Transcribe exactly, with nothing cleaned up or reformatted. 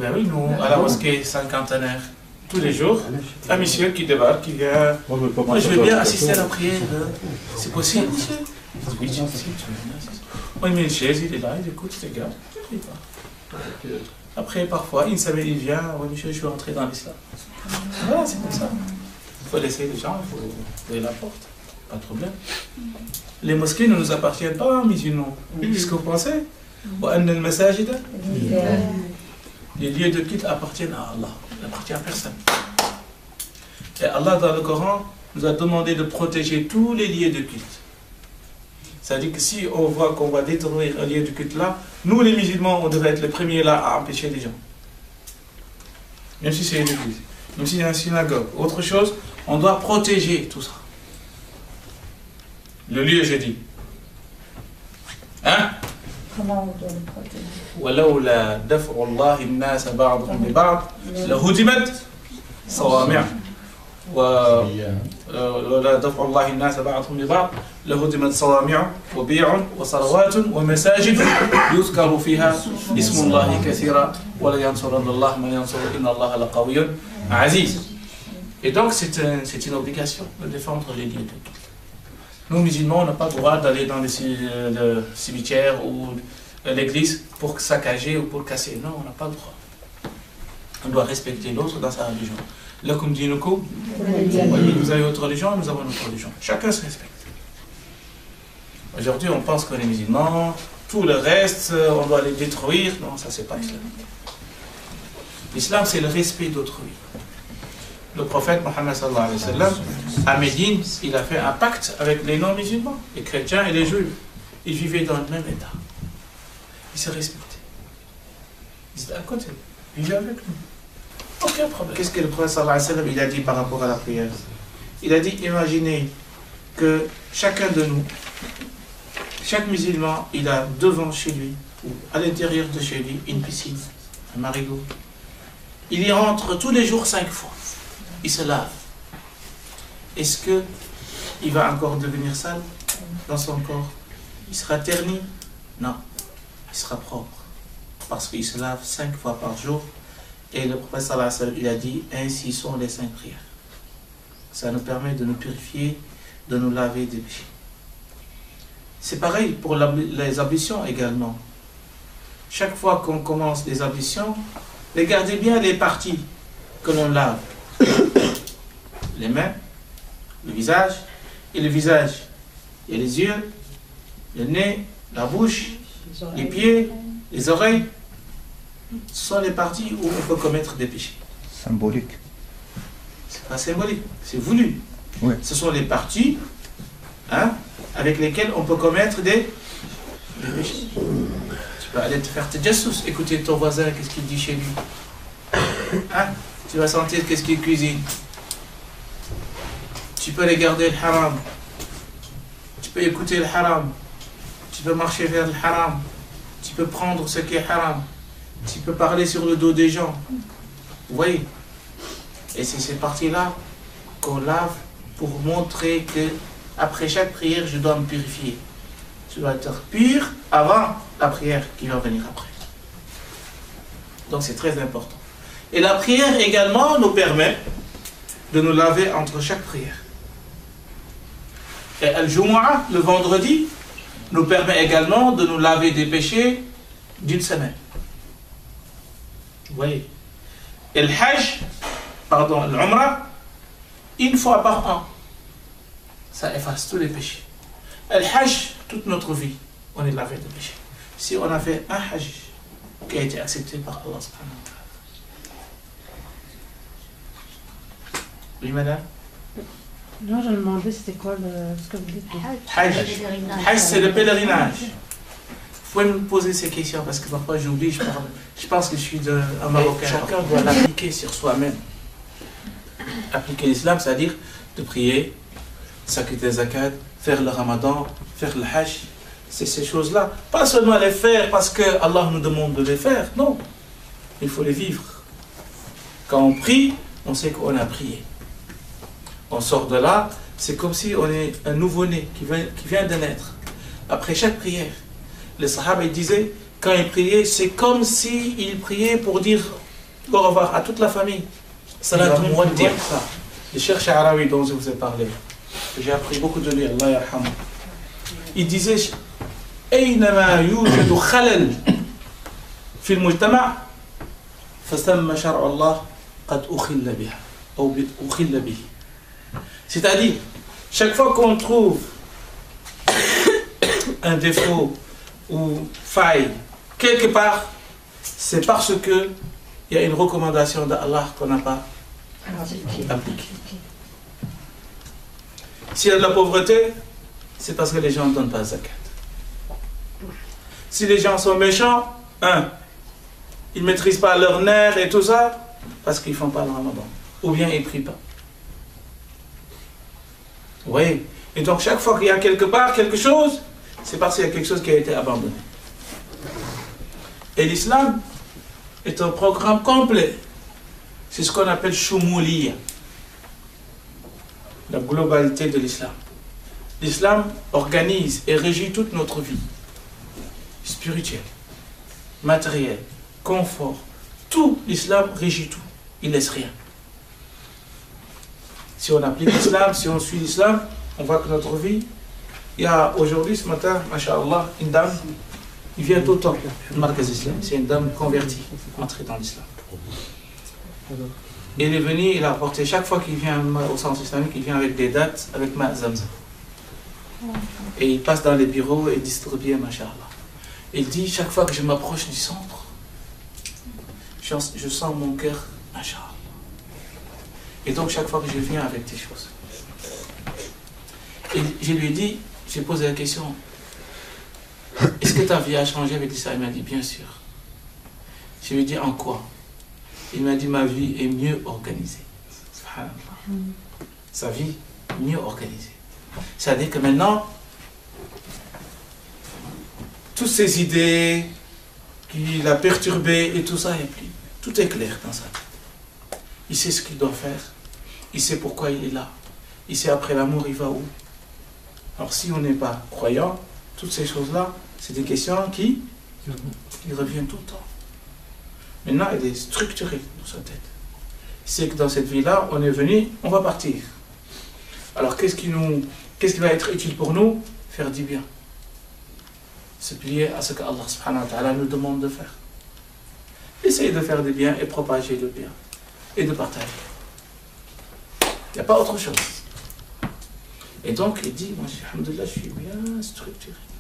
Ben oui, nous, à la mosquée cinquantenaire, tous les jours, un monsieur qui débarque, qui vient. Moi, je veux bien assister à la prière. C'est possible, monsieur? Oui, c'est possible. On met une chaise, il est là, il écoute, il regarde, il pas. Après, parfois, une semaine, il vient, oui, monsieur, je veux entrer dans l'islam. Voilà, c'est comme ça. Il faut laisser les gens, il faut ouvrir la porte. Pas de problème. Les mosquées ne nous appartiennent pas, musulmans. Qu'est-ce que vous pensez? Les lieux de culte appartiennent à Allah. Ils n'appartiennent à personne. Et Allah, dans le Coran, nous a demandé de protéger tous les lieux de culte. C'est-à-dire que si on voit qu'on va détruire un lieu de culte là, nous les musulmans, on devrait être les premiers là à empêcher les gens. Même si c'est une église, même si c'est une synagogue, autre chose, on doit protéger tout ça. Le lieu, je dis. Hein? Comment on doit le protéger? ولولا دفع الله الناس بعضهم ببعض لهدمت صوامع ولولا دفع الله الناس بعضهم ببعض لهدمت صوامع وبيع وصلوات ومساجد يذكر فيها اسم الله كثيرا ولا ينصرن الله من ينصر إن الله لقوي عزيز. Et donc c'est un, c'est une obligation de défendre les lieux de culte. Nous musulmans, on n'a pas le droit d'aller dans le cimetière ou l'église pour saccager ou pour casser. Non, on n'a pas le droit. On doit respecter l'autre dans sa religion. Lakum dinukum, vous avez votre religion, nous avons notre religion. Chacun se respecte. Aujourd'hui, on pense qu'on est musulman, tout le reste, on doit les détruire. Non, ça c'est pas islamique. L'islam, c'est le respect d'autrui. Le prophète Mohammed sallallahu alayhi wa sallam, à Médine, il a fait un pacte avec les non-musulmans, les chrétiens et les juifs. Ils vivaient dans le même état. Ils se respectaient. Ils étaient à côté. Ils vivaient avec nous. Aucun problème. Qu'est-ce que le prophète sallallahu alayhi wa sallam il a dit par rapport à la prière? Il a dit, imaginez que chacun de nous, chaque musulman, il a devant chez lui, ou à l'intérieur de chez lui, une piscine, un marigot. Il y rentre tous les jours cinq fois. Il se lave. Est-ce que il va encore devenir sale dans son corps? Il sera terni? Non. Il sera propre. Parce qu'il se lave cinq fois par jour. Et le prophète sallallahu alayhi wa sallam, il a dit, ainsi sont les cinq prières. Ça nous permet de nous purifier, de nous laver des péchés. C'est pareil pour les ablutions également. Chaque fois qu'on commence des ablutions, regardez bien les parties que l'on lave. Les mains, le visage, et le visage, il y a les yeux, le nez, la bouche, les pieds, les oreilles. Ce sont les parties où on peut commettre des péchés. Symbolique. C'est pas symbolique, c'est voulu. Oui. Ce sont les parties hein, avec lesquelles on peut commettre des, des péchés. Tu peux aller te faire tes jassous, écouter ton voisin, qu'est-ce qu'il dit chez lui. Hein? Tu vas sentir qu'est-ce qu'il cuisine. Tu peux regarder le haram. Tu peux écouter le haram. Tu peux marcher vers le haram. Tu peux prendre ce qui est haram. Tu peux parler sur le dos des gens. Vous voyez? Et c'est ces parties-là qu'on lave pour montrer que après chaque prière, je dois me purifier. Je dois être pur avant la prière qui va venir après. Donc c'est très important. Et la prière également nous permet de nous laver entre chaque prière. Et Al-Jumu'ah, le vendredi, nous permet également de nous laver des péchés d'une semaine. Vous voyez? Et le Hajj, pardon, l'Umrah, une fois par an, ça efface tous les péchés. Et le Hajj, toute notre vie, on est lavé de péchés. Si on a fait un Hajj qui a été accepté par Allah subhanahu wa ta'ala. Oui, madame? Non, je me demandais c'était quoi le, ce que vous dites. Hajj. Hajj, c'est le pèlerinage. Vous pouvez me poser ces questions parce que parfois j'oublie, je, parle, je pense que je suis de, un Marocain. Chacun doit l'appliquer sur soi-même. Appliquer l'islam, c'est-à-dire de prier, s'acquitter des zakat, faire le ramadan, faire le hajj. C'est ces choses-là. Pas seulement les faire parce que Allah nous demande de les faire, non. Il faut les vivre. Quand on prie, on sait qu'on a prié. On sort de là, c'est comme si on est un nouveau-né qui vient, qui vient de naître. Après chaque prière, les sahaba ils disaient, quand ils priaient, c'est comme s'ils priaient pour dire Au revoir à toute la famille. Salat Mouaddir, ça. Le Cheikh Sha'arawi dont je vous ai parlé. J'ai appris beaucoup de lui, Allah yarhamou. Il disait أينما يوجد خلل في المجتمع فثم شرع الله قد أخل بها أو أخل به. C'est-à-dire, chaque fois qu'on trouve un défaut ou faille quelque part, c'est parce que il y a une recommandation d'Allah qu'on n'a pas appliquée. S'il y a de la pauvreté, c'est parce que les gens ne donnent pas zakat. Si les gens sont méchants, un, ils ne maîtrisent pas leur nerf et tout ça, parce qu'ils ne font pas le ramadan. Ou bien ils ne prient pas. Vous voyez? Et donc chaque fois qu'il y a quelque part quelque chose, c'est parce qu'il y a quelque chose qui a été abandonné. Et l'islam est un programme complet. C'est ce qu'on appelle Shumuliyya. La globalité de l'islam. L'islam organise et régit toute notre vie. Spirituelle, matérielle, confort. Tout, l'islam régit tout. Il ne laisse rien. Si on applique l'islam, si on suit l'islam, on voit que notre vie, il y a aujourd'hui, ce matin, masha'Allah, une dame, il vient tout le temps, c'est une dame convertie, entrée dans l'islam. Il est venu, il a apporté, chaque fois qu'il vient au centre islamique, il vient avec des dates, avec ma zamzam. Et il passe dans les bureaux et distribue, masha'Allah. Il dit, chaque fois que je m'approche du centre, je, je sens mon cœur, masha'Allah. Et donc chaque fois que je viens avec des choses. Et je lui ai dit, j'ai posé la question, est-ce que ta vie a changé avec l'islam? Il m'a dit, bien sûr. Je lui ai dit, en quoi? Il m'a dit, ma vie est mieux organisée. Sa vie mieux organisée. C'est-à-dire que maintenant, toutes ces idées qui l'a perturbé et tout ça, et puis, tout est clair dans sa tête. Il sait ce qu'il doit faire. Il sait pourquoi il est là. Il sait après l'amour, il va où. Alors si on n'est pas croyant, toutes ces choses-là, c'est des questions qui, qui reviennent tout le temps. Maintenant, elle est structurée dans sa tête. Il sait que dans cette vie-là, on est venu, on va partir. Alors qu'est-ce qui, nous, qu'est-ce qui va être utile pour nous? Faire du bien. Se plier à ce que Allah subhanahu wa ta'ala nous demande de faire. Essayer de faire du bien et propager le bien. Et de partager. Il n'y a pas autre chose. Et donc, il dit, moi, alhamdoulilah, je suis bien structuré.